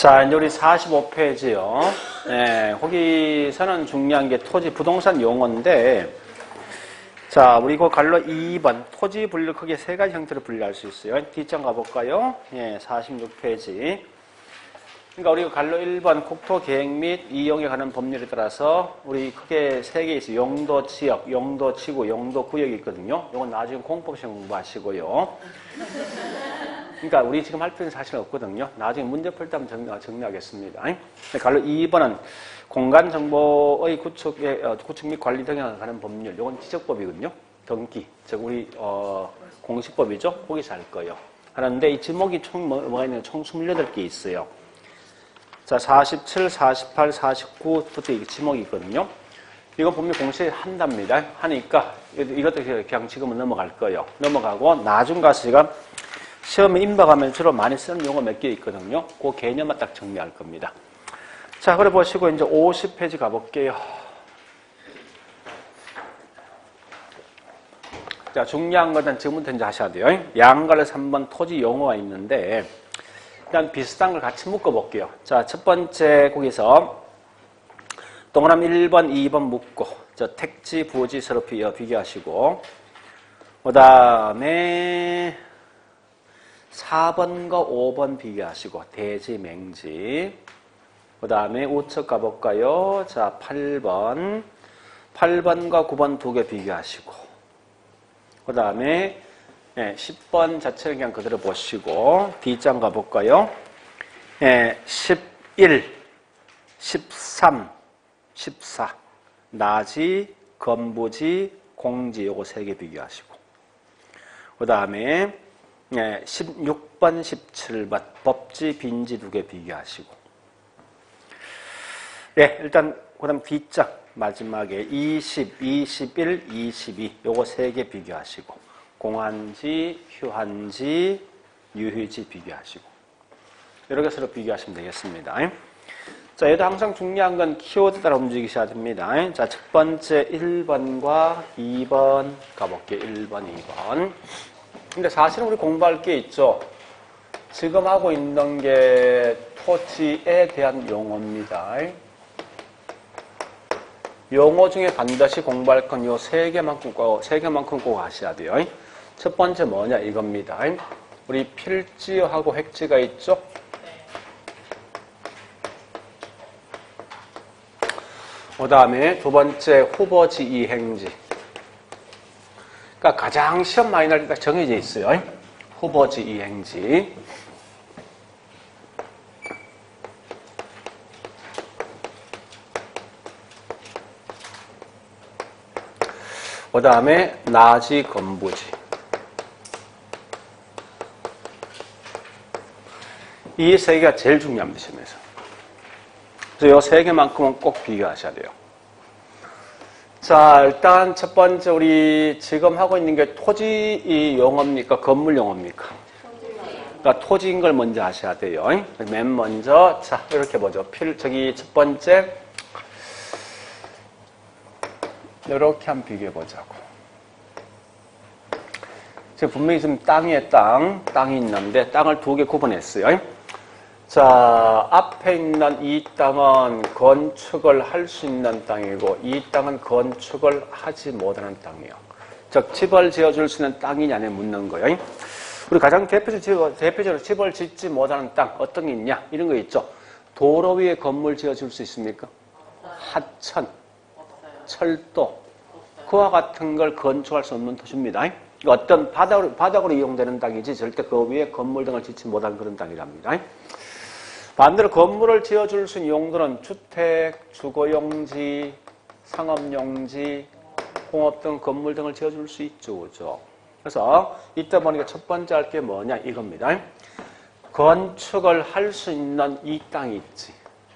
자, 이제 우리 45페이지요. 네, 거기서는 중요한 게 토지, 부동산 용어인데, 자, 우리 그 갈로 2번, 토지 분류 크게 세 가지 형태로 분류할 수 있어요. 뒷장 가볼까요? 예, 46페이지. 그러니까 우리가 갈로 1번, 국토 계획 및 이용에 관한 법률에 따라서 우리 크게 세 개 있어요. 용도 지역, 용도 지구, 용도 구역이 있거든요. 이건 나중에 공법시험 공부하시고요. 그러니까 우리 지금 할 필요는 사실 없거든요. 나중에 문제 풀 때 한번 정리하겠습니다. 갈로 2번은 공간 정보의 구축 및 관리 등에 관한 법률. 이건 지적법이거든요. 등기, 즉 우리 공시법이죠. 거기서 할 거예요. 하는데 이 지목이 총 뭐가 있냐면 총 28개 있어요. 자, 47, 48, 49부터 이게 지목이 있거든요. 이건 분명 공시에 한답니다. 하니까 이것도 그냥 지금은 넘어갈 거예요. 넘어가고 나중 가서 제가 시험에 임박하면 주로 많이 쓰는 용어 몇 개 있거든요. 그 개념만 딱 정리할 겁니다. 자, 그래 보시고 이제 50페이지 가볼게요. 자, 중요한 것은 지금부터 이제 하셔야 돼요. 양갈래서 한번 토지 용어가 있는데 일단 비슷한 걸 같이 묶어볼게요. 자, 첫 번째 거기서 동그라미 1번, 2번 묶고 저 택지, 부지 서로 비교하시고 그 다음에 4번과 5번 비교하시고 대지, 맹지 그 다음에 우측 가볼까요? 자, 8번과 9번 두 개 비교하시고 그 다음에 10번 자체를 그냥 그대로 보시고 D장 가볼까요? 11, 13, 14 나지, 건부지, 공지 요거 세 개 비교하시고 그 다음에 16번, 17번 법지, 빈지 두 개 비교하시고 네, 일단 그 다음 D장 마지막에 20, 21, 22 요거 세 개 비교하시고 공한지, 휴한지, 유휴지 비교하시고 이렇게 서로 비교하시면 되겠습니다. 자, 얘도 항상 중요한 건 키워드 따라 움직이셔야 됩니다. 자, 첫 번째 1번과 2번 가볼게요. 1번, 2번. 근데 사실은 우리 공부할 게 있죠. 지금 하고 있는 게 토지에 대한 용어입니다. 용어 중에 반드시 공부할 건 요 세 개만큼 꼭 아셔야 돼요. 첫 번째 뭐냐 이겁니다. 우리 필지하고 획지가 있죠. 그 다음에 두 번째 후보지 이행지. 그러니까 가장 시험 많이 날 때 딱 정해져 있어요. 후보지 이행지. 그 다음에 나지, 건부지. 이 세 개가 제일 중요합니다, 시험에서. 그래서 이 세 개만큼은 꼭 비교하셔야 돼요. 자, 일단 첫 번째 우리 지금 하고 있는 게 토지 용어입니까? 건물 용어입니까? 그러니까 토지인 걸 먼저 아셔야 돼요. 맨 먼저 자 이렇게 보죠. 첫 번째 이렇게 한번 비교해 보자고. 지금 분명히 지금 땅이 있는데 땅을 두 개 구분했어요. 자, 앞에 있는 이 땅은 건축을 할 수 있는 땅이고 이 땅은 건축을 하지 못하는 땅이에요. 즉 집을 지어줄 수 있는 땅이냐 에 묻는 거예요. 우리 가장 대표적으로 집을 짓지 못하는 땅 어떤 게 있냐 이런 거 있죠. 도로 위에 건물 지어줄 수 있습니까? 하천, 철도 그와 같은 걸 건축할 수 없는 도시입니다. 어떤 바닥으로 이용되는 땅이지 절대 그 위에 건물 등을 짓지 못한 그런 땅이랍니다. 반대로 건물을 지어줄 수 있는 용도는 주택, 주거용지, 상업용지, 공업 등 건물 등을 지어줄 수 있죠. 그죠? 그래서 이때 보니까 첫 번째 할 게 뭐냐 이겁니다. 건축을 할 수 있는 이 땅이 있지.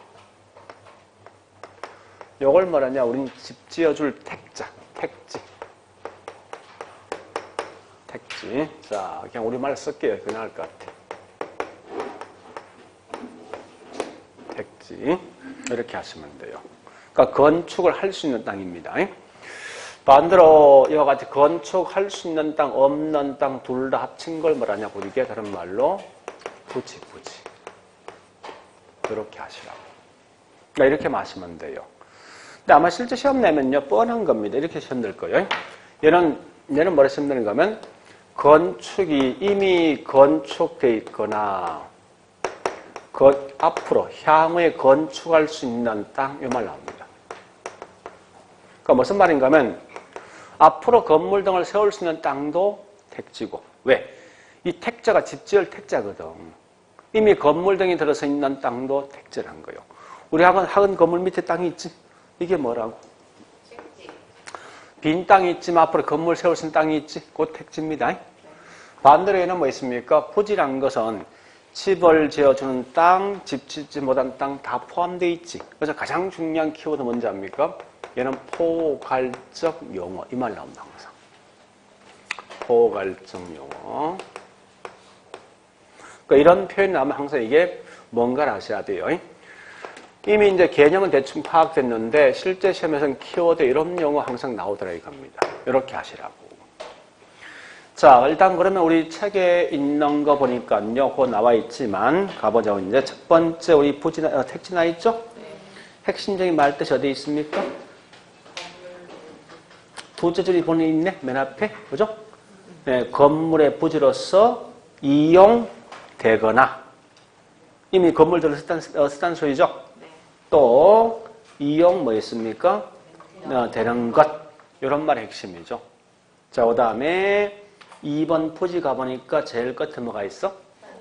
요걸 뭐라냐 우린 집 지어줄 택지. 자, 그냥 우리말 쓸게요. 그냥 나을 것 같아. 택지. 이렇게 하시면 돼요. 그러니까 건축을 할 수 있는 땅입니다. 반대로 이와 같이 건축할 수 있는 땅, 없는 땅 둘 다 합친 걸 뭐라냐 우리게 다른 말로 부지. 이렇게 하시라고. 그러니까 이렇게 마시면 돼요. 근데 아마 실제 시험 내면요, 뻔한 겁니다. 이렇게 시험 낼 거예요. 얘는 뭐라 시험 내는 거면, 건축이 이미 건축되어 있거나, 앞으로 향후에 건축할 수 있는 땅, 이 말 나옵니다. 그러니까 무슨 말인가 하면, 앞으로 건물 등을 세울 수 있는 땅도 택지고, 왜? 이 택자가 집 지을 택자거든. 이미 건물 등이 들어서 있는 땅도 택지란 거예요. 우리 학은 건물 밑에 땅이 있지? 이게 뭐라고? 빈 땅이 있지만 앞으로 건물 세울 수 있는 땅이 있지? 곧 택지입니다. 반대로 얘는 뭐 있습니까? 부지란 것은 집을 지어주는 땅, 집 짓지 못한 땅 다 포함되어 있지. 그래서 가장 중요한 키워드 뭔지 압니까? 얘는 포괄적 용어. 이 말 나온다, 항상. 포괄적 용어. 그러니까 이런 표현이 나오면 항상 이게 뭔가를 아셔야 돼요. 이미 이제 개념은 대충 파악됐는데 실제 시험에서는 키워드 이런 용어 항상 나오더라 이겁니다. 이렇게 하시라고. 자, 일단 그러면 우리 책에 있는 거 보니까요, 그거 나와 있지만 가보자고. 이제 첫 번째 우리 택지 나 있죠? 네. 핵심적인 말뜻이 어디 있습니까? 두째 줄이 보니 있네, 맨 앞에, 그죠? 네, 건물의 부지로서 이용되거나 이미 건물들을 쓰던 소리죠. 네. 또 이용 뭐 있습니까? 되는 것, 이런 말의 핵심이죠. 자, 그 다음에 2번 부지 가보니까 제일 끝에 뭐가 있어?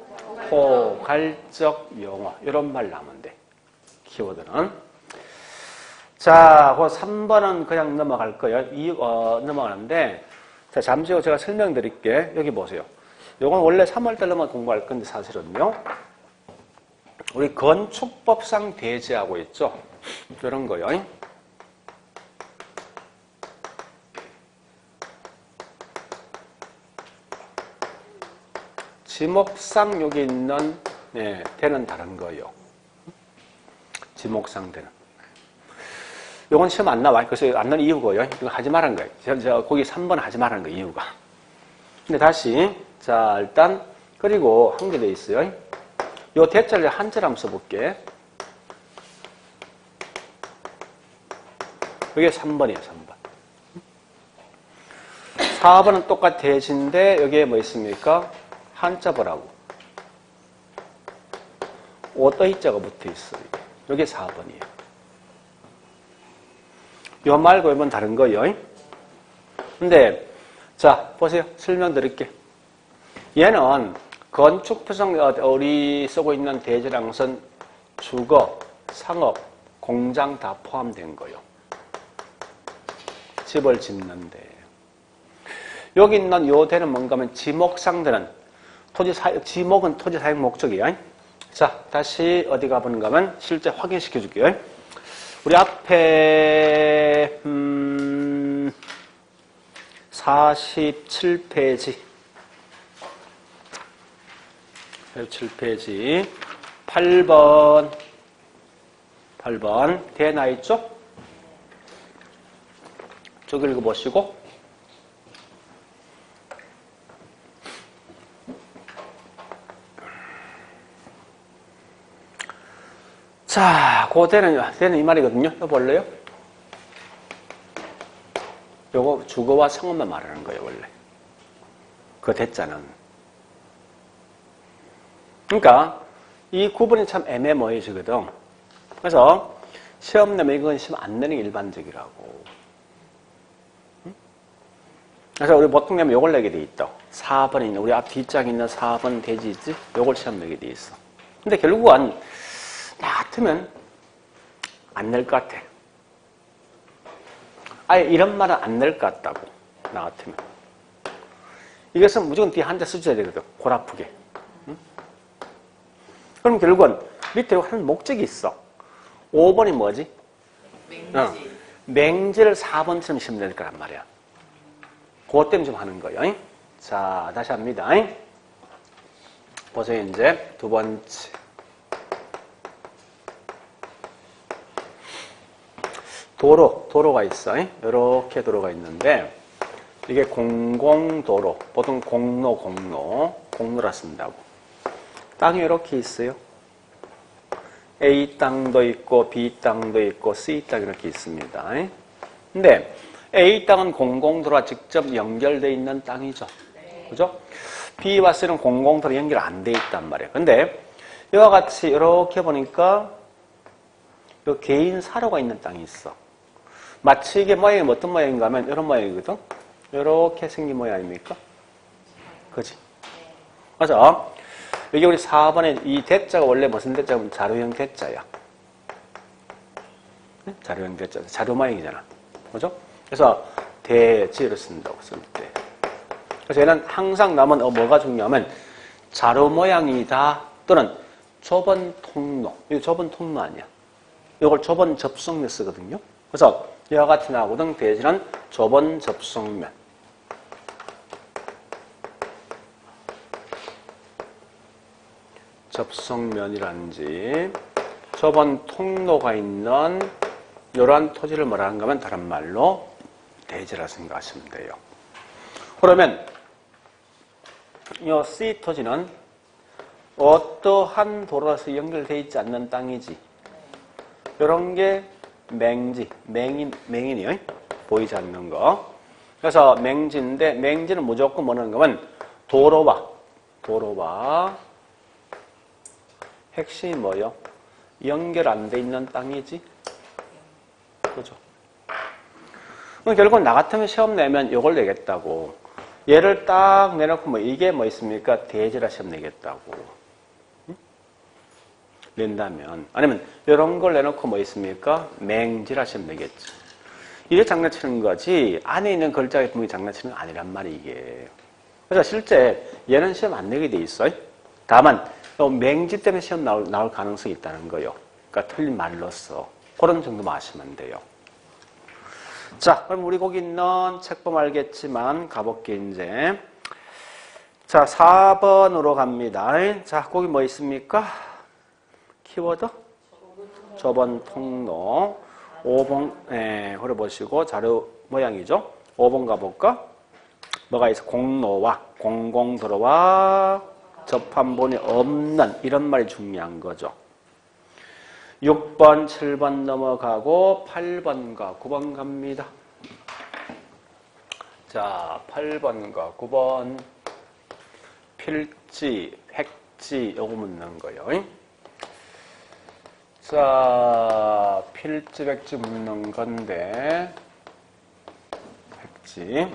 포괄적 용어. 이런 말 나오면 돼. 키워드는. 자, 그 3번은 그냥 넘어갈 거예요. 넘어가는데, 자, 잠시 후 제가 설명드릴게. 여기 보세요. 요건 원래 3월달로만 공부할 건데 사실은요. 우리 건축법상 대지하고 있죠. 이런 거요. 지목상 여기 있는 대는 다른 거예요. 지목상 대는. 요건 시험 안 나와. 그래서 안 나는 이유고요. 이거 하지 말한 거예요. 저 거기 3번 하지 말한 거 이유가. 근데 다시 자 일단 그리고 한 개 더 있어요. 요 대자를 한자로 한번 써볼게. 이게 3번이에요. 3번. 4번은 똑같아 대지인데 여기에 뭐 있습니까? 한자 보라고. 오떠이자가 붙어 있어요. 이게 4번이에요. 요 말고 이건 다른 거예요. 근데 자 보세요. 설명드릴게. 얘는 건축표상 우리 쓰고 있는 대지라는 것은 주거, 상업, 공장 다 포함된 거예요. 집을 짓는데 여기 있는 요 대는 뭔가 하면 지목상대는 지목은 토지 사용 목적이에요. 자, 다시 어디 가보는가 하면 실제 확인시켜 줄게요. 우리 앞에 47페이지 8번 대 나 있죠? 쭉 읽어보시고 자, 그 대는 이 말이거든요. 이거 볼래요? 요거 주거와 상업만 말하는 거예요, 원래. 그 대자는. 그러니까 이 구분이 참 애매모호해지거든. 그래서 시험 내면 이건 시험 안 내는 게 일반적이라고. 그래서 우리 보통 내면 요걸 내게 돼 있다. 4번에 있는 우리 앞 뒷장에 있는 4번 대지 있지? 요걸 시험 내게 돼 있어. 근데 결국은 나 같으면 안 낼 것 같아. 아예 이런 말은 안 낼 것 같다고. 나 같으면. 이것은 무조건 뒤에 한자 써줘야 되거든. 골 아프게. 응? 그럼 결국은 밑에 한 목적이 있어. 5번이 뭐지? 맹지. 맹지를 4번처럼 시험 낼 거란 말이야. 그것 때문에 좀 하는 거예요. 자, 다시 합니다. 보세요, 이제. 두 번째. 도로가 있어. 이렇게 도로가 있는데, 이게 공공도로. 보통 공로라 쓴다고. 땅이 이렇게 있어요. A 땅도 있고 B 땅도 있고 C 땅 이렇게 있습니다. 근데 A 땅은 공공도로와 직접 연결되어 있는 땅이죠. 그죠? B와 C는 공공도로 연결 안 돼 있단 말이에요. 근데 이와 같이 이렇게 보니까 요 개인 사료가 있는 땅이 있어. 마치 이게 모양이 어떤 모양인가 하면 이런 모양이거든. 이렇게 생긴 모양 아닙니까? 그지? 맞아. 여기 우리 4번에 이 대자가 원래 무슨 대자면 자료형 대자야. 네? 자료형 대자. 자료 모양이잖아. 그죠? 그래서 대지를 쓴다고 쓸 때. 그래서 얘는 항상 남은 뭐가 중요하면 자료 모양이다 또는 좁은 통로. 이거 좁은 통로 아니야. 이걸 좁은 접속면 쓰거든요. 그래서 이와 같이 나오거든. 대지는 좁은 접속면. 접속면이란지 좁은 통로가 있는 이러한 토지를 뭐라 하는가 하면 다른 말로 대지라 생각하시면 돼요. 그러면 이 C 토지는 어떠한 도로에서 연결되어 있지 않는 땅이지. 이런 게 맹지, 맹인이요. 보이지 않는 거. 그래서 맹지인데 맹지는 무조건 뭐라는 거면 도로와 핵심이 뭐요? 연결 안 돼 있는 땅이지. 그죠? 결국 나 같으면 시험 내면 이걸 내겠다고. 얘를 딱 내놓고 뭐 이게 뭐 있습니까? 대지라 시험 내겠다고. 응? 낸다면. 아니면 이런 걸 내놓고 뭐 있습니까? 맹지라 시험 내겠지. 이게 장난치는 거지 안에 있는 글자의 분명히 장난치는 거 아니란 말이 이게. 그래서 실제 얘는 시험 안 내게 돼 있어요. 다만 맹지 때문에 시험 나올 가능성이 있다는 거예요. 그러니까 틀린 말로써 그런 정도만 아시면 돼요. 자, 그럼 우리 거기 있는 책 보면 알겠지만 가볼게 이제. 자, 4번으로 갑니다. 자, 거기 뭐 있습니까? 키워드? 좁은 통로. 5번, 그래 보시고 자료 모양이죠. 5번 가볼까? 뭐가 있어? 공로와 공공도로와 접한본이 없는 이런 말이 중요한 거죠. 6번, 7번 넘어가고 8번과 9번 갑니다. 자, 8번과 9번 필지, 획지 요거 묻는 거예요. 자, 필지, 획지 묻는 건데 획지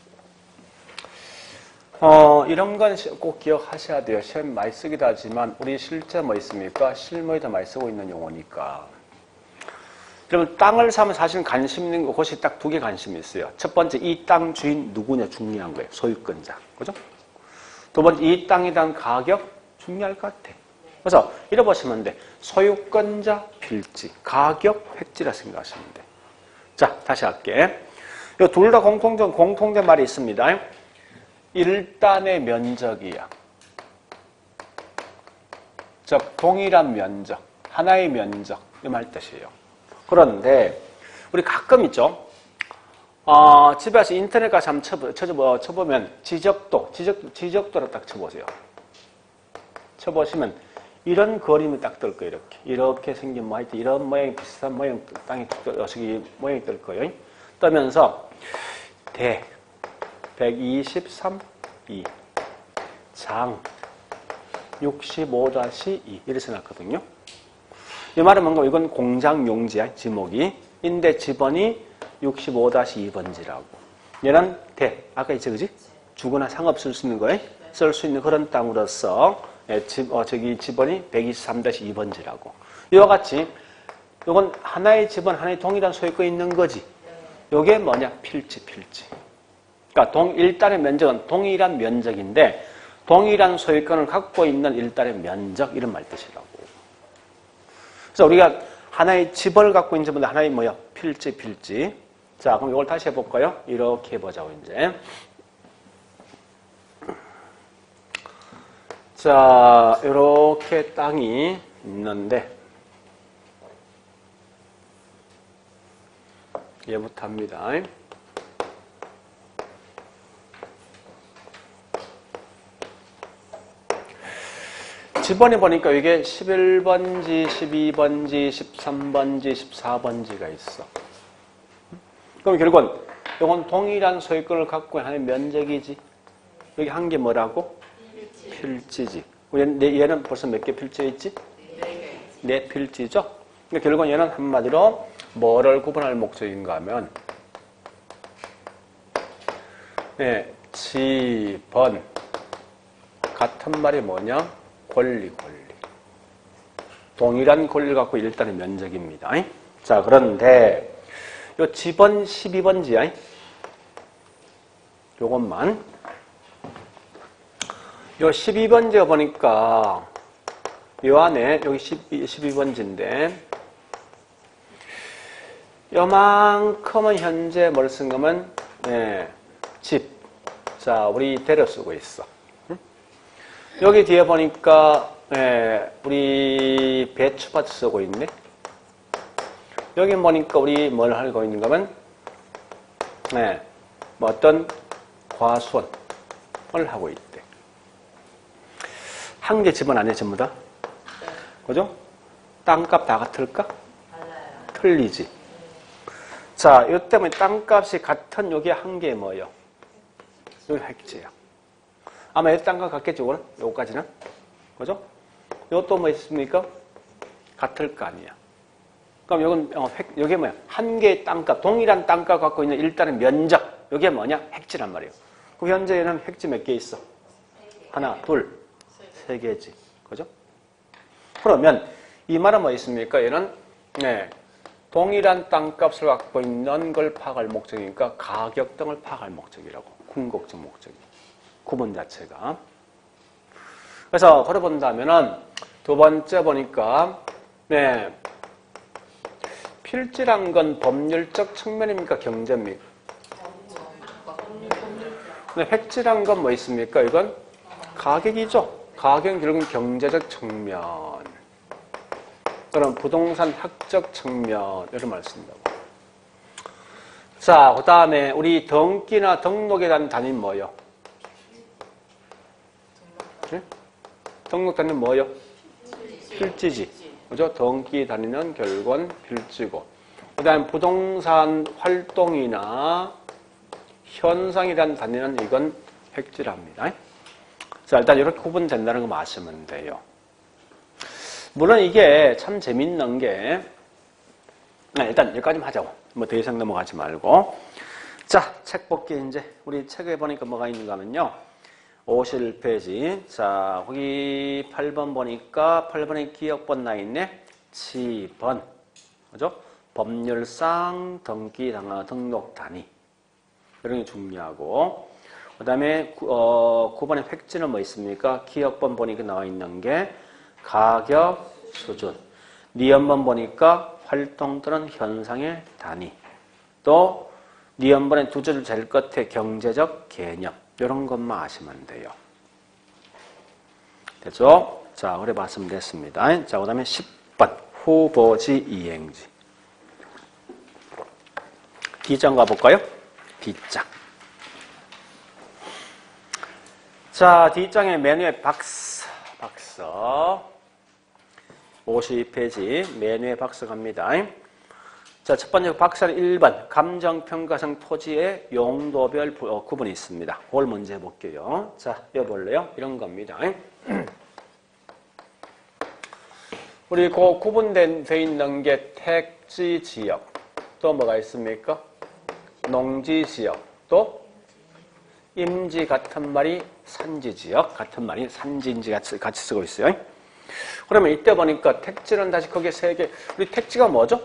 이런 건 꼭 기억하셔야 돼요. 시험 많이 쓰기도 하지만 우리 실제 뭐 있습니까? 실무에도 많이 쓰고 있는 용어니까. 그러면 땅을 사면 사실 관심 있는 곳이 딱 두 개 관심이 있어요. 첫 번째, 이 땅 주인 누구냐 중요한 거예요. 소유권자. 그죠? 두 번째, 이 땅에 대한 가격 중요할 것 같아. 그래서 이래 보시면 돼. 소유권자, 필지, 가격, 획지라 생각하시면 돼. 자, 다시 할게. 이 둘 다 공통된 말이 있습니다. 일단의 면적이야. 즉 동일한 면적, 하나의 면적 이 말 뜻이에요. 그런데 우리 가끔 있죠. 집에서 인터넷 가서 한번 쳐보면 지적도를 딱 쳐보세요. 쳐보시면 이런 그림이 딱 뜰 거예요. 이렇게 생긴 뭐 하여튼 이런 모양이 비슷한 모양 땅이 모양이 뜰 거예요. 뜨면서 123, 2, 장 65-2 이렇게 써놨거든요. 이 말은 뭔가 이건 공장 용지야, 지목이. 인데 지번이 65-2번지라고. 얘는 아까 있죠, 그지? 주거나 상업쓸 수 있는 거에 쓸 수 있는 그런 땅으로서 지번이 123-2번지라고. 이와 같이 이건 하나의 지번, 하나의 동일한 소유권이 있는 거지. 이게 뭐냐? 필지. 그러니까 일단의 면적은 동일한 면적인데 동일한 소유권을 갖고 있는 일단의 면적 이런 말 뜻이라고. 그래서 우리가 하나의 집을 갖고 있는 집은 하나의 뭐야? 필지. 자, 그럼 이걸 다시 해볼까요? 이렇게 해보자고 이제. 자, 이렇게 땅이 있는데 얘부터 합니다. 지번에 보니까 이게 11번지, 12번지, 13번지, 14번지가 있어. 그럼 결국은 이건 동일한 소유권을 갖고 하는 면적이지. 여기 한 개 뭐라고? 필지지. 얘는 벌써 몇 개 필지 있지? 네 필지죠. 그러니까 결국은 얘는 한마디로 뭐를 구분할 목적인가 하면 네, 지번 같은 말이 뭐냐? 권리. 동일한 권리를 갖고 일단은 면적입니다. 자, 그런데 요 지번 12번지야. 요것만. 요 12번지가 보니까 요 안에 여기 12번지인데 요만큼은 현재 뭘 쓴 거면 집. 자, 우리 대려 쓰고 있어. 여기 뒤에 보니까 우리 배추밭 쓰고 있네. 여기 보니까 우리 뭘 하고 있는가 하면 뭐 어떤 과수원을 하고 있대. 한 개 집은 아니야 전부 다? 그죠? 땅값 다 같을까? 틀리지. 자, 이 때문에 땅값이 같은 여기 한 개 뭐예요? 여기 획지야. 아마 이 땅값 같겠죠, 이거는? 요거까지는? 그죠? 요것도 뭐 있습니까? 같을 거 아니야. 그럼 요건, 요게 뭐야? 한 개의 땅값, 동일한 땅값 갖고 있는 일단은 면적. 요게 뭐냐? 획지란 말이에요. 그럼 현재는 획지 몇 개 있어? 하나, 둘, 세 개지. 그죠? 그러면 이 말은 뭐 있습니까? 얘는, 동일한 땅값을 갖고 있는 걸 파악할 목적이니까 가격 등을 파악할 목적이라고. 궁극적 목적이. 구분 자체가. 그래서 걸어본다면은 두 번째 보니까 필지란 건 법률적 측면입니까? 경제입니까? 획지란 건 뭐 있습니까? 이건 가격이죠. 가격은 결국은 경제적 측면. 그럼 부동산 학적 측면 이런 말 쓴다고. 자, 그 다음에 우리 등기나 등록에 대한 단위는 뭐예요? 네? 등록 단위는 뭐예요? 필지지. 그죠? 등기 단위는 결국은 필지고. 그 다음에 부동산 활동이나 현상이라는 단위는 이건 획지랍니다. 자, 일단 이렇게 구분된다는 거 아시면 돼요. 물론 이게 참 재밌는 게, 일단 여기까지만 하자고. 뭐 더 이상 넘어가지 말고. 자, 책 볼게, 이제. 우리 책에 보니까 뭐가 있는가 하면요. 51페이지. 자, 거기 8번 보니까 8번에 기억번 나 있네. 지번. 그죠? 법률상 등기 등록 단위. 이런 게 중요하고. 그 다음에 9번에 획지는 뭐 있습니까? 기억번 보니까 나와 있는 게 가격 수준. 니은번 보니까 활동 또는 현상의 단위. 또 니은번에 두 줄 제일 끝에 경제적 개념. 이런 것만 아시면 돼요. 됐죠? 자, 그래 봤으면 됐습니다. 자, 그 다음에 10번 후보지 이행지. D장 가볼까요? D장. 자, D장의 맨 위에 박스. 52페이지 맨 위에 박스 갑니다. 자, 첫 번째 박스는 1번 감정평가성 토지의 용도별 구분이 있습니다. 그걸 먼저 해볼게요. 자, 여볼래요? 이런 겁니다. 우리 그 구분돼 있는 게 택지지역, 또 뭐가 있습니까? 농지지역, 또 임지 같은 말이 산지지역, 같은 말이 산지인지 같이 쓰고 있어요. 그러면 이때 보니까 택지는 다시 거기에 세 개. 우리 택지가 뭐죠?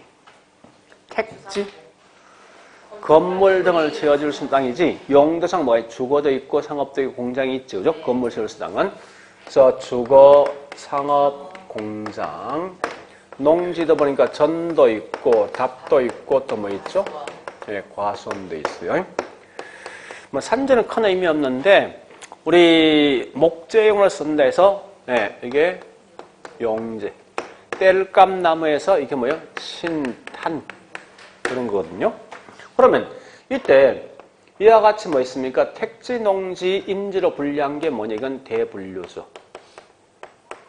택지? 건물 등을 지어줄 수 있는 땅이지. 용도상 뭐에 주거도 있고 상업도 있고 공장이 있죠. 그죠? 건물 지을 수 있는 땅은. 그래서 주거, 상업, 공장. 농지도 보니까 전도 있고 답도 있고 또 뭐 있죠? 과수원도 있어요. 뭐 산지는 큰 의미 없는데 우리 목재용을 쓴다 해서 이게 용재. 땔감나무에서 이게 뭐예요? 신탄. 그런 거거든요. 그러면 이때 이와 같이 뭐 있습니까? 택지, 농지, 임지로 분리한 게 뭐냐? 이건 대분류수.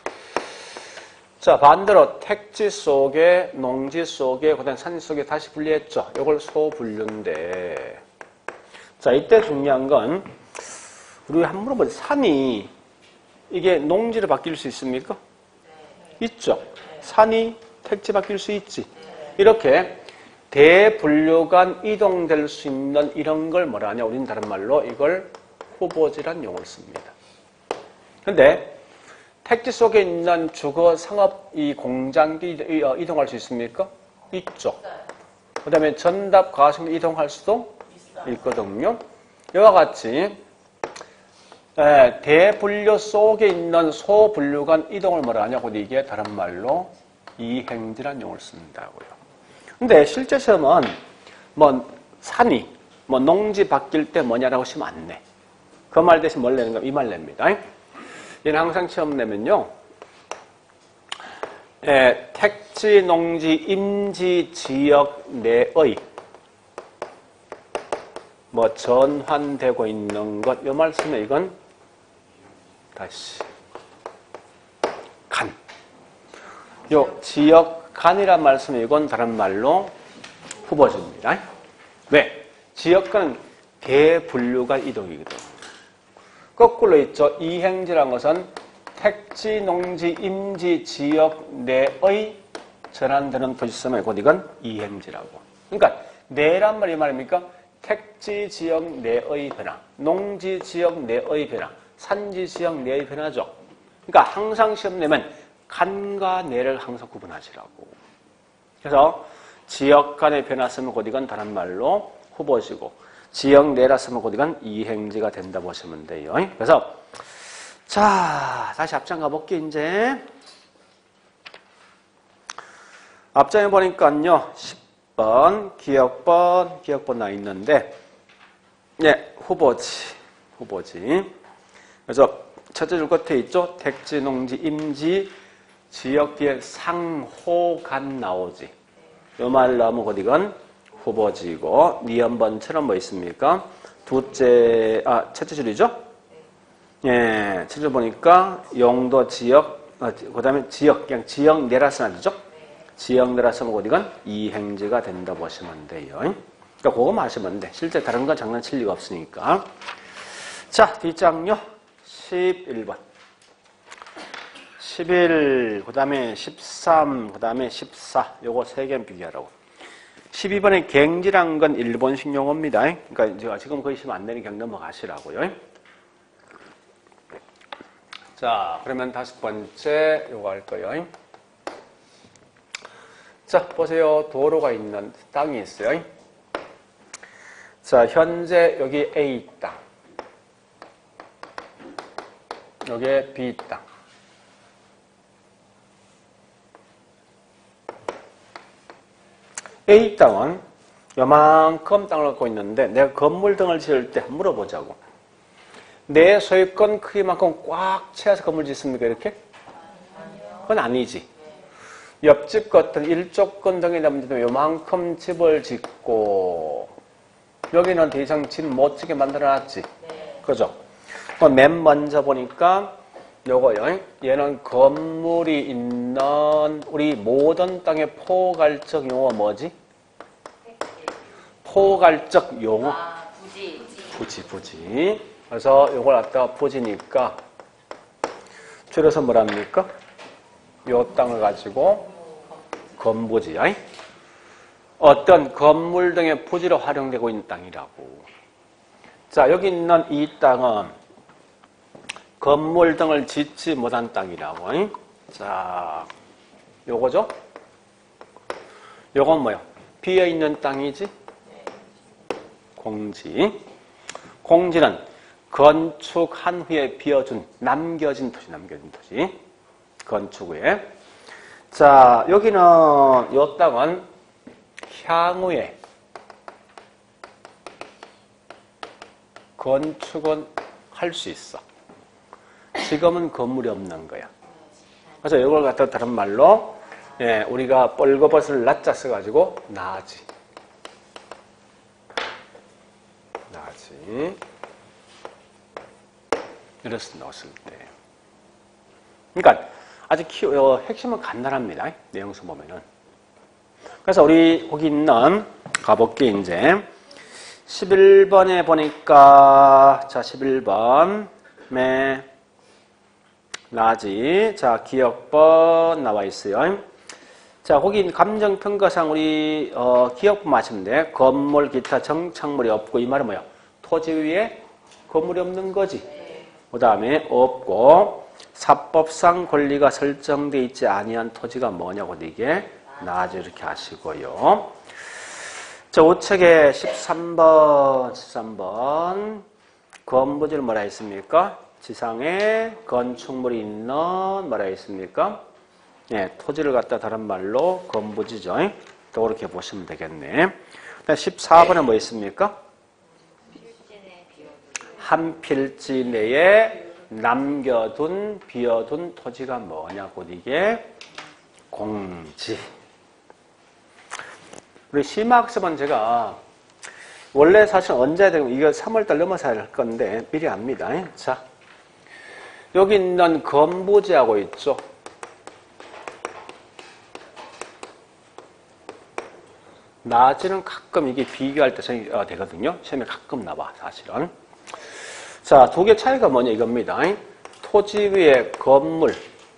자, 반대로 택지 속에, 농지 속에, 그다음 산 속에 다시 분리했죠. 이걸 소분류인데. 자, 이때 중요한 건, 우리 한번 물어보죠. 산이, 이게 농지로 바뀔 수 있습니까? 있죠. 산이 택지 바뀔 수 있지. 이렇게 대분류간 이동될 수 있는 이런 걸 뭐라 하냐. 우리는 다른 말로 이걸 후보지란 용어를 씁니다. 근데 택지 속에 있는 주거, 상업, 이 공장이 이동할 수 있습니까? 있죠. 그 다음에 전답, 과속 이동할 수도 있거든요. 이와 같이 대분류 속에 있는 소분류간 이동을 뭐라 하냐고 이게 다른 말로 이행지란 용어를 쓴다고요. 근데 실제 시험은 뭐 산이 뭐 농지 바뀔 때 뭐냐라고 시험 안 내. 그 말 대신 뭘 내는 가 이 말 냅니다. 얘는 항상 시험 내면요. 택지, 농지, 임지, 지역 내의 뭐 전환되고 있는 것, 이 말씀에 이건 다시 간. 요 지역 간이란 말씀에 이건 다른 말로 후보지입니다. 왜? 지역간은 대분류간 이동이거든. 거꾸로 있죠. 이행지란 것은 택지, 농지, 임지, 지역 내의 전환되는 도시성의 곧 이건 이행지라고. 그러니까 내란 말이 말입니까? 택지 지역 내의 변화, 농지 지역 내의 변화, 산지 지역 내의 변화죠. 그러니까 항상 시험 내면 간과 내를 항상 구분하시라고. 그래서 지역 간의 변화 쓰면 곧 이건 다른 말로 후보지고 지역 내라 쓰면 곧 이건 이행지가 된다 보시면 돼요. 그래서 자, 다시 앞장 가볼게 이제. 앞장에 보니까요. 10번 기억번 나 있는데 후보지. 그래서 첫째 줄 끝에 있죠. 택지, 농지, 임지, 지역 뒤에 상호간 나오지. 요 말 나오면 곧 이건 후보지고 니은번처럼 뭐 있습니까? 첫째 줄이죠? 첫째 줄 보니까 용도, 지역, 그 다음에 지역, 그냥 지역 내라 쓰나죠? 지역 내라 쓰면 곧 이건 이행지가 된다 보시면 돼요. 그러니까 그거만 하시면 돼. 실제 다른 건 장난칠 리가 없으니까. 자, 뒷장요. 11번. 11, 그 다음에 13, 그 다음에 14. 요거 3개 비교하라고. 12번에 갱지란 건 일본식 용어입니다. 그러니까 제가 지금 거의 시험 안 내는 경 넘어가시라고요. 자, 그러면 5번째 요거 할 거예요. 자, 보세요. 도로가 있는 땅이 있어요. 자, 현재 여기 A 땅. 여기에 B 땅. A 땅은 요만큼 땅을 갖고 있는데 내가 건물 등을 지을 때 물어보자고. 내 소유권 크기만큼 꽉 채워서 건물 짓습니까? 이렇게? 그건 아니지. 옆집 같은 일조권 등에 남는 요만큼 집을 짓고 여기는 더 이상 집 못 짓게 만들어놨지. 그죠? 맨 먼저 보니까 요거요. 얘는 건물이 있는 우리 모든 땅의 포괄적 용어 뭐지? 포괄적 용어. 부지. 그래서 요걸 갖다가 부지니까 줄여서 뭐랍니까? 요 땅을 가지고 건부지야. 어떤 건물 등의 부지로 활용되고 있는 땅이라고. 자, 여기 있는 이 땅은 건물 등을 짓지 못한 땅이라고. 자, 요거죠? 요건 뭐야? 비어있는 땅이지? 공지. 공지는 건축한 후에 비어준, 남겨진 토지. 건축 후에. 자, 여기는, 요 땅은 향후에 건축은 할 수 있어. 지금은 건물이 없는 거야. 그래서 이걸 갖다 다른 말로 우리가 뻘거벗을 낮자 써가지고 나지. 이래서 넣었을 때. 그러니까 아주 핵심은 간단합니다. 내용서 보면은. 그래서 우리 거기 있는 가볼게 이제 11번에 보니까 자 11번 나지 자 기억번 나와 있어요. 자 거기 감정평가상 우리 기억번 하시면 돼. 건물 기타 정착물이 없고 이 말은 뭐야? 토지 위에 건물이 없는 거지. 그 다음에 없고 사법상 권리가 설정되어 있지 아니한 토지가 뭐냐고 이게 나지 이렇게 하시고요. 자 5책에 13번 건부지를 뭐라 했습니까? 지상에 건축물이 있는 뭐라 했습니까? 예, 토지를 갖다 다른 말로 건부지죠. 또 그렇게 보시면 되겠네. 14번에 뭐 있습니까? 한 필지 내에 남겨둔 비어둔 토지가 뭐냐고 이게 공지. 우리 심화학습은 제가 원래 사실 언제 해야 되면 이거 3월달 넘어서 할 건데 미리 압니다. 자 여기 있는 건부지하고 있죠. 나지는 가끔 이게 비교할 때 생각이 되거든요. 시험에 가끔 나와 사실은. 자, 두 개 차이가 뭐냐 이겁니다. 토지 위에 건물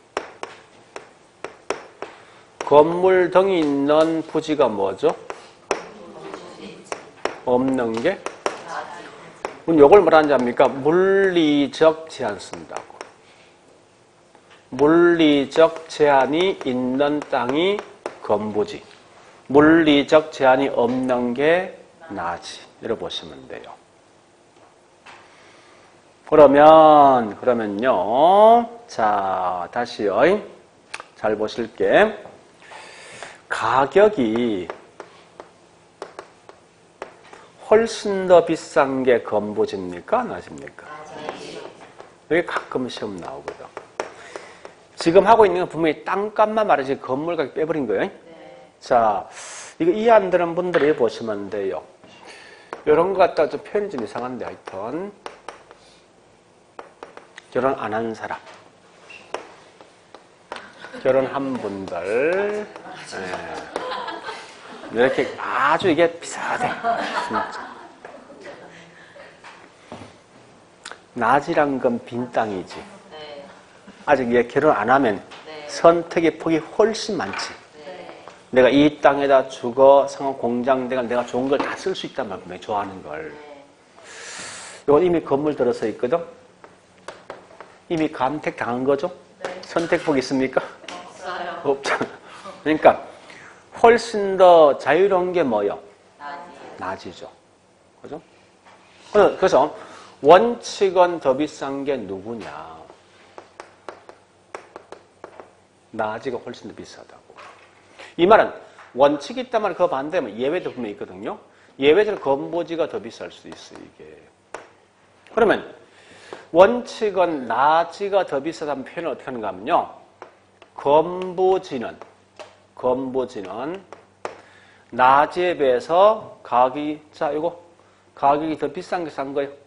등이 있는 부지가 뭐죠? 없는 게? 이걸 뭐라는지 압니까? 물리적 제한 쓴다고. 물리적 제한이 있는 땅이 건부지. 물리적 제한이 없는 게 나지. 이렇게 보시면 돼요. 그러면요. 자, 다시요. 잘 보실게. 가격이 훨씬 더 비싼 게 건부지입니까? 나지입니까? 여기 가끔 시험 나오거든. 지금 하고 있는 건 분명히 땅값만 말이지 건물 가격 빼버린 거예요. 자, 이거 이해 안 되는 분들이 보시면 돼요. 이런 거 갖다가 좀 표현이 좀 이상한데 하여튼 결혼 안 한 사람 결혼한 분들 이렇게 아주 이게 비싸대 진짜. 나지란 건 빈 땅이지. 아직 얘 결혼 안 하면 선택의 폭이 훨씬 많지. 내가 이 땅에다 주거 상업 공장대가 내가 좋은 걸 다 쓸 수 있단 말이야. 좋아하는 걸. 이건 이미 건물 들어서 있거든. 이미 감택 당한 거죠? 선택폭 있습니까? 없어요. 없잖아. 그러니까 훨씬 더 자유로운 게 뭐요? 나지죠. 그죠? 그래서 원칙은 더 비싼 게 누구냐? 나지가 훨씬 더 비싸다고. 이 말은 원칙이 있단 말은 그 반대면 예외도 분명히 있거든요. 예외적으로 건부지가 더 비쌀 수 있어요, 이게. 그러면 원칙은 나지가 더 비싸다는 표현을 어떻게 하는가 하면요. 건부지는 나지에 비해서 가격이, 자, 이거 가격이 더 비싼 게 싼 거예요.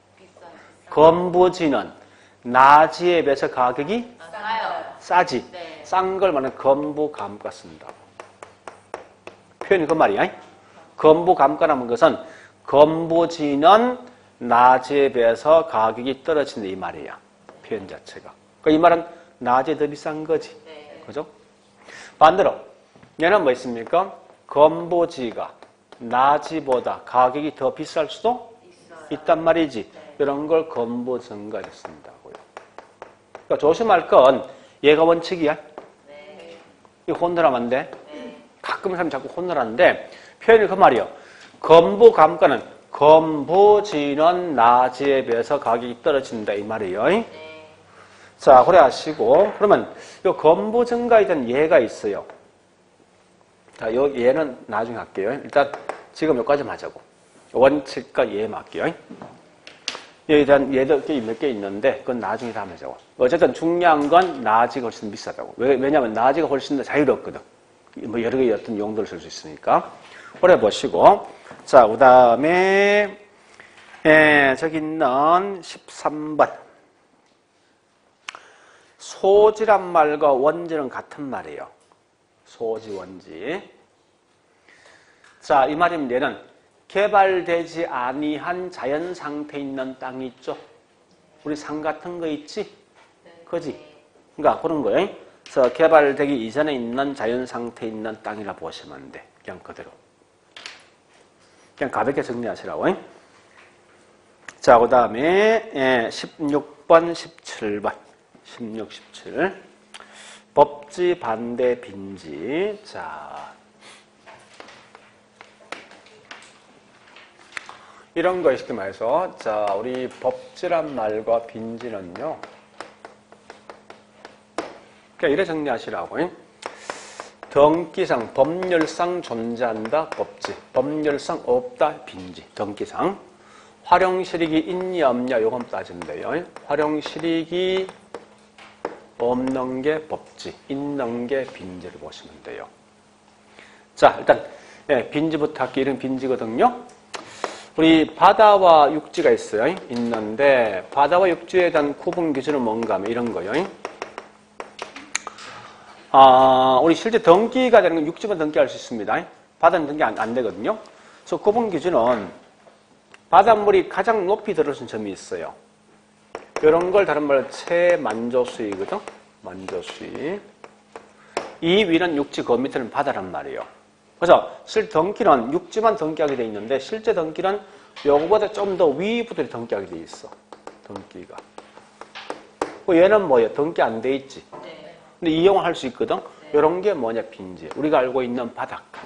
건부지는 나지에 비해서 가격이 싸지. 네. 싼 걸 말하는 건부감가 쓴다고. 표현이 그 말이야. 건부감가라는 것은 건부지는 나지에 비해서 가격이 떨어진다 이 말이야. 표현 자체가. 그러니까 이 말은 나지에 더 비싼 거지. 네. 그죠? 반대로 얘는 뭐 있습니까? 건부지가 나지보다 가격이 더 비쌀 수도 있단 말이지. 네. 이런 걸 건부증가를 쓴다고요. 그러니까 조심할 건 얘가 원칙이야. 네. 이 혼돈하면 안 돼. 네. 가끔 사람이 자꾸 혼돈하는데 표현이 그 말이요. 건부감가는 건부지는 나지에 비해서 가격이 떨어진다 이 말이에요. 네. 자, 그래 하시고 그러면 이 건부증가에 대한 예가 있어요. 자, 요 예는 나중에 할게요. 일단 지금 여기까지만 하자고. 원칙과 예 맞게요. 여기에 대한 예도 몇 개 있는데 그건 나중에 다 하자고. 어쨌든 중요한 건 나지가 훨씬 비싸다고. 왜냐하면 나지가 훨씬 더 자유롭거든. 뭐 여러 개의 어떤 용도를 쓸 수 있으니까. 그래 보시고. 자, 그 다음에 저기 있는 13번. 소지란 말과 원지는 같은 말이에요. 소지, 원지. 자, 이 말이면 얘는 개발되지 아니한 자연 상태에 있는 땅이 있죠. 우리 산 같은 거 있지? 그지? 그러니까 그런 거예요. 그래서 개발되기 이전에 있는 자연 상태에 있는 땅이라 보시면 돼. 그냥 그대로. 그냥 가볍게 정리하시라고. 자, 그 다음에 16번, 17번. 16, 17. 법지, 반대, 빈지. 자, 이런 거 쉽게 말해서, 자, 우리 법지란 말과 빈지는요. 그러니까 이래 정리하시라고. 덩기상, 법률상 존재한다, 법지. 법률상 없다, 빈지. 덩기상. 활용실익이 있냐, 없냐, 요건 따지면 돼요. 활용실익이 없는 게 법지, 있는 게 빈지를 보시면 돼요. 자, 일단, 빈지부터 할게요. 이런 빈지거든요. 우리 바다와 육지가 있어요. 있는데, 바다와 육지에 대한 구분 기준은 뭔가 하면 이런 거요. 우리 실제 등기가 되는 건 육지만 등기할 수 있습니다. 바다는 등기 안 되거든요. 그래서 구분 기준은 바닷물이 가장 높이 들어선 점이 있어요. 이런 걸 다른 말로 최만조수위거든. 만조수위. 이 위는 육지, 그 밑에는 바다란 말이에요. 그래서 실제 등기는 육지만 등기하게 돼 있는데 실제 등기는 요거보다 좀 더 위부터 등기하게 돼 있어. 등기가. 얘는 뭐예요? 등기 안 돼 있지. 근데 이용을 할 수 있거든. 이런 게 뭐냐? 빈지. 우리가 알고 있는 바닷가.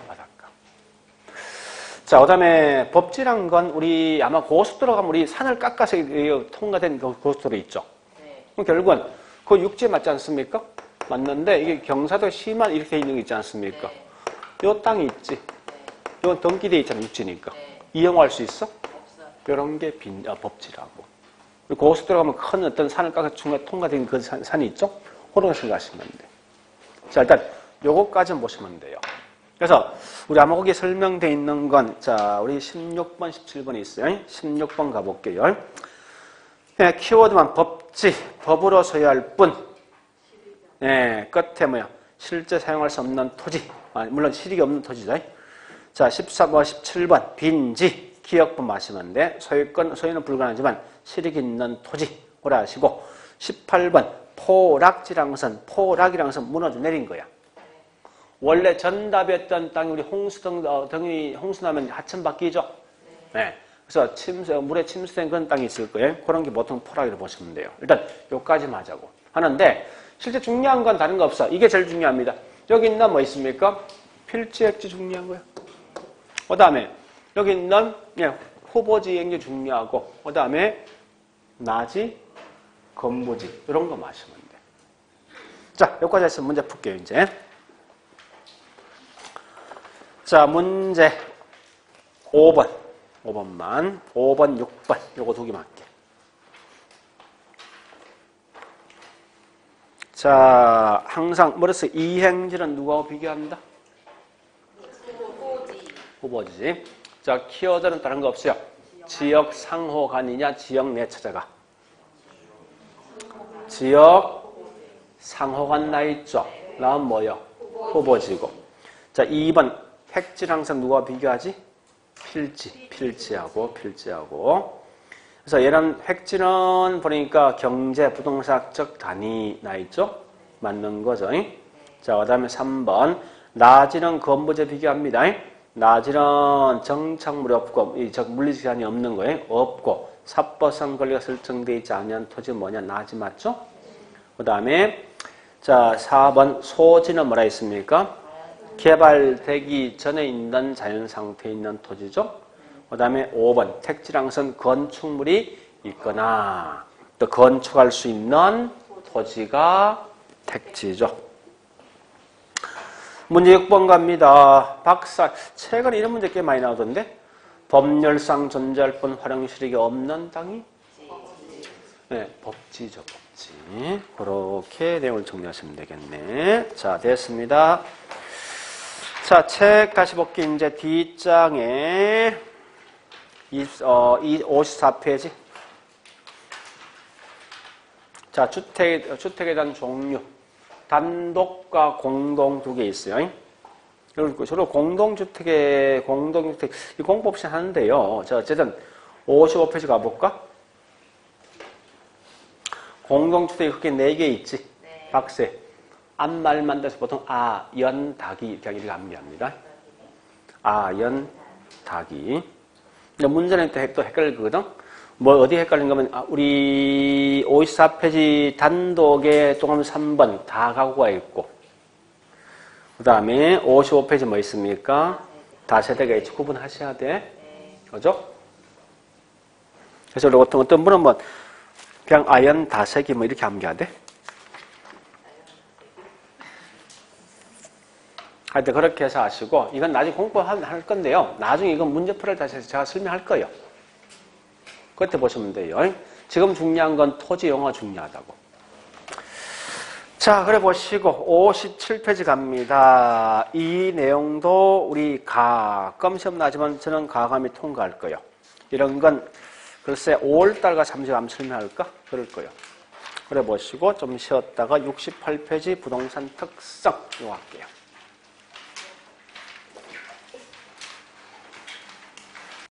자, 그 다음에 법지란 건 우리 아마 고속도로 가면 우리 산을 깎아서 통과된 그 고속도로 있죠. 그럼 결국은 그 육지에 맞지 않습니까? 맞는데 이게 경사도 시만 이렇게 있는 게 있지 않습니까? 요 땅이 있지. 요 등기돼 있잖아, 육지니까. 이용할 수 있어? 이런 게 법지라고. 고속도로 가면 큰 어떤 산을 깎아서 통과된 그 산이 있죠? 그런 생각하시면 돼. 자, 일단 요거까지는 보시면 돼요. 그래서 우리 아마 거기 설명되어 있는 건, 자, 우리 16번, 17번이 있어요. 16번 가볼게요. 키워드만 법지, 법으로 소유할 뿐. 끝에 뭐야? 실제 사용할 수 없는 토지. 물론 실익이 없는 토지죠. 자, 17번 빈지, 기억법 마시면 돼. 소유는 불가능하지만 실익이 있는 토지. 오라 하시고 18번 포락지란 것은, 포락이란 것은 무너져 내린 거야. 원래 전답이었던 땅이 우리 등이 홍수나면 하천 바뀌죠? 네. 그래서 물에 침수된 그런 땅이 있을 거예요. 그런 게 보통 포락이라고 보시면 돼요. 일단 요까지 맞자고 하는데 실제 중요한 건 다른 거 없어. 이게 제일 중요합니다. 여기 있는 뭐 있습니까? 필지, 액지 중요한 거예요. 그 다음에 여기 있는 후보지, 행위 중요하고 그 다음에 나지, 건부지 이런 거 마시면 돼. 자, 여기까지 해서 문제 풀게요. 이제. 자, 문제 5번. 5번만. 5번, 6번. 요거 두 개만 할게. 자, 항상 머릿속에 이행지는 누구하고 비교합니다? 후보지. 자, 키워드는 다른 거 없어요. 지역 상호간이냐, 지역 내 찾아가. 지역 상호간 나 있죠? 나는 뭐요? 후보지고. 자, 2번. 획지를 항상 누가 비교하지? 필지하고. 그래서 얘는 획지는 보니까 경제, 부동산적 단위 나 있죠? 맞는 거죠. 자, 그 다음에 3번. 나지는 건부제 비교합니다. 나지는 정착물이 없고, 물리적 제한이 없는 거예요. 없고, 삽법상 권리가 설정되어 있지 않은 토지 뭐냐? 나지 맞죠? 그 다음에, 자, 4번. 소지는 뭐라 했습니까? 개발되기 전에 있는 자연 상태에 있는 토지죠. 그 다음에 5번 택지랑 선 건축물이 있거나 또 건축할 수 있는 토지가 택지죠. 문제 6번 갑니다. 박사, 최근에 이런 문제 꽤 많이 나오던데 법률상 존재할 뿐 활용실익이 없는 땅이? 네, 법지죠. 법지. 그렇게 내용을 정리하시면 되겠네. 자, 됐습니다. 자, 책 다시 볼게요. 이제 뒷장에 54페이지. 자, 주택에 대한 종류. 단독과 공동 두 개 있어요. 그리고 주로 공동주택, 이 공부 없이 하는데요. 자, 어쨌든 55페이지 가볼까? 공동주택이 크게 4개 있지. 네. 박세. 앞말만 돼서 보통 연, 닭이 이렇게 암기합니다. 연, 닭이. 근데 문제는 또 헷갈리거든. 뭐 어디 헷갈린 거면 우리 54페이지 단독에 또는 3번 다 가구가 있고 그 다음에 55페이지 뭐 있습니까? 다세대가 있지. 구분하셔야 돼. 네. 그죠? 그래서 어떤 분은 뭐 그냥 연 다세기 뭐 이렇게 암기해야 돼. 하여튼 그렇게 해서 하시고 이건 나중에 공부할 건데요. 나중에 이건 문제 풀을 다시 해서 제가 설명할 거예요. 그때 보시면 돼요. 지금 중요한 건 토지 용어 중요하다고. 자, 그래 보시고 57페이지 갑니다. 이 내용도 우리 가끔 시험 나지만 저는 가감이 통과할 거예요. 이런 건 글쎄 5월달과 3시간 설명할까? 그럴 거예요. 그래 보시고 좀 쉬었다가 68페이지 부동산 특성 이거 할게요.